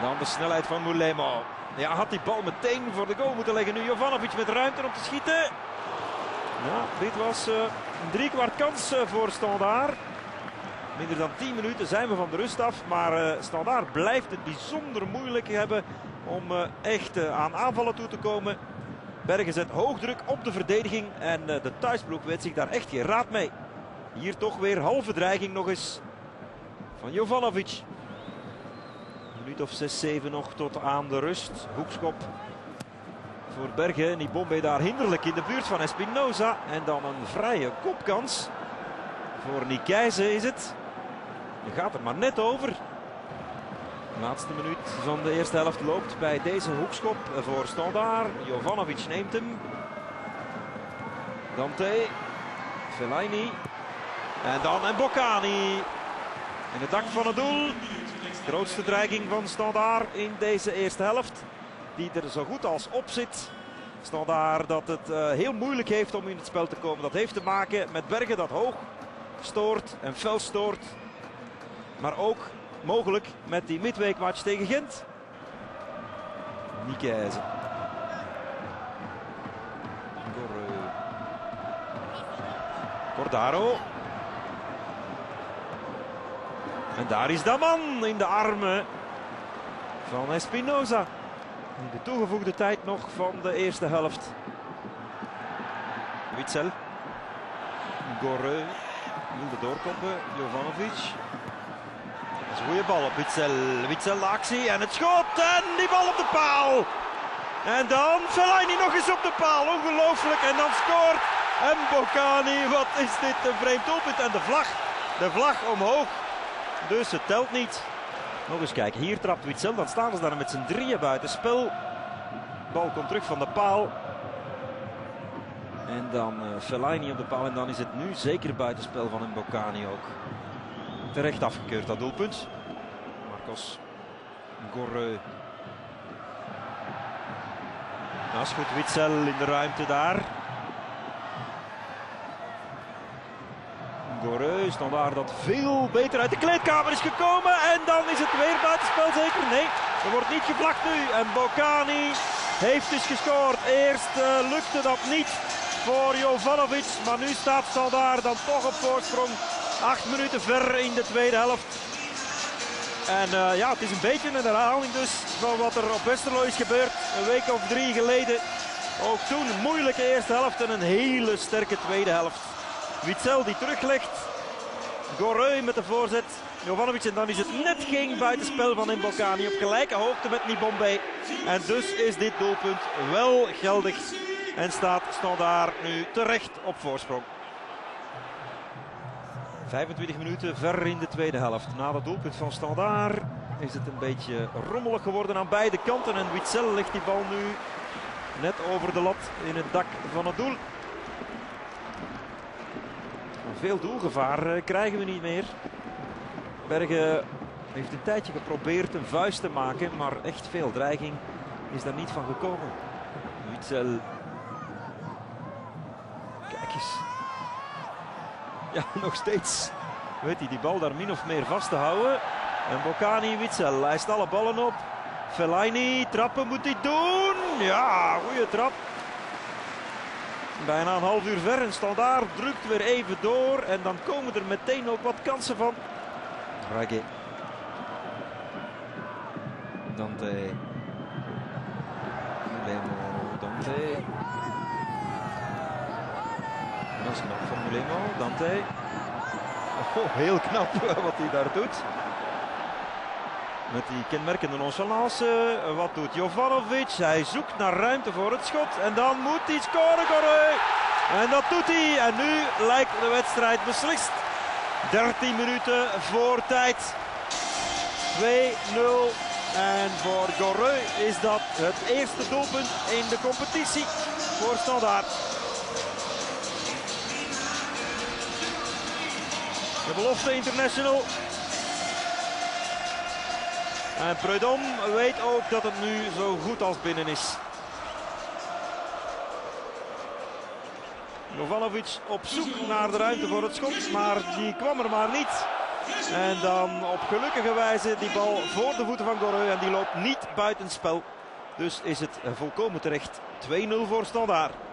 dan de snelheid van Mulemo. Ja, had die bal meteen voor de goal moeten leggen. Nu Jovanovic met ruimte om te schieten. Ja, dit was een driekwart kans voor Standaard. Minder dan 10 minuten zijn we van de rust af. Maar Standaard blijft het bijzonder moeilijk hebben om echt aan aanvallen toe te komen. Bergen zet hoog druk op de verdediging. En de thuisploeg weet zich daar echt geen raad mee. Hier toch weer halve dreiging nog eens van Jovanovic. Een minuut of 6, 7 nog tot aan de rust. Hoekschop voor Bergen. Nibombe daar hinderlijk in de buurt van Espinoza. En dan een vrije kopkans. Voor Nikijze is het. Je gaat er maar net over. De laatste minuut van de eerste helft loopt bij deze hoekschop voor Standaard. Jovanovic neemt hem. Dante. Fellaini. En dan Mbokani. In het dak van het doel. De grootste dreiging van Standaard in deze eerste helft. Die er zo goed als op zit. Standaard dat het heel moeilijk heeft om in het spel te komen. Dat heeft te maken met Bergen dat hoog stoort en fel stoort. Maar ook mogelijk met die midweekmatch tegen Gent. Nikijze. Cordaro. En daar is Daman in de armen van Espinoza. In de toegevoegde tijd nog van de eerste helft. Witsel. Goreu wilde doorkoppen. Jovanovic. Dat is een goede bal op Witsel. Witsel de actie en het schot. En die bal op de paal. En dan Fellaini nog eens op de paal. Ongelooflijk. En dan scoort Mbokani. Wat is dit een vreemd doelpunt. En de vlag omhoog. Dus het telt niet. Nog eens kijken. Hier trapt Witsel. Dan staan ze daar met z'n drieën buiten spel. De bal komt terug van de paal. En dan Fellaini op de paal. En dan is het nu zeker buitenspel van Mbokani ook. Terecht afgekeurd dat doelpunt. Marcos Goreu. Dat is goed. Witsel in de ruimte daar. Goreu, Standaard dat veel beter uit de kleedkamer is gekomen. En dan is het weer buitenspel zeker. Nee, er wordt niet gevlacht nu. En Mbokani heeft dus gescoord. Eerst lukte dat niet voor Jovanovic. Maar nu staat Standaard dan toch op voorsprong. 8 minuten ver in de tweede helft. En ja, het is een beetje een herhaling dus van wat er op Westerlo is gebeurd. Een week of 3 geleden. Ook toen een moeilijke eerste helft en een hele sterke tweede helft. Witsel die teruglegt. Goreu met de voorzet. Jovanovic en dan is het net geen buitenspel van Mbokani op gelijke hoogte met Nibombe. En dus is dit doelpunt wel geldig. En staat Standaard nu terecht op voorsprong. 25 minuten ver in de tweede helft. Na dat doelpunt van Standaard is het een beetje rommelig geworden aan beide kanten. En Witsel legt die bal nu net over de lat in het dak van het doel. Veel doelgevaar krijgen we niet meer. Bergen heeft een tijdje geprobeerd een vuist te maken. Maar echt veel dreiging is daar niet van gekomen. Witsel. Kijk eens. Ja, nog steeds weet hij die bal daar min of meer vast te houden. En Mbokani, Witsel, hij alle ballen op. Fellaini, trappen moet hij doen. Ja, goede trap. Bijna een half uur ver en Standaard drukt weer even door. En dan komen er meteen ook wat kansen van. Rage. Dante. Mulemo, Dante. Dat is knap van Mulemo, Dante. Oh, heel knap wat hij daar doet. Met die kenmerkende nonchalance. Wat doet Jovanovic? Hij zoekt naar ruimte voor het schot. En dan moet hij scoren, Goreu. En dat doet hij. En nu lijkt de wedstrijd beslist. 13 minuten voor tijd. 2-0. En voor Goreu is dat het eerste doelpunt in de competitie voor Standaard. De belofte international. En Prudhomme weet ook dat het nu zo goed als binnen is. Jovanovic op zoek naar de ruimte voor het schot, maar die kwam er maar niet. En dan op gelukkige wijze die bal voor de voeten van Goreu. En die loopt niet buitenspel. Dus is het volkomen terecht 2-0 voor Standaard.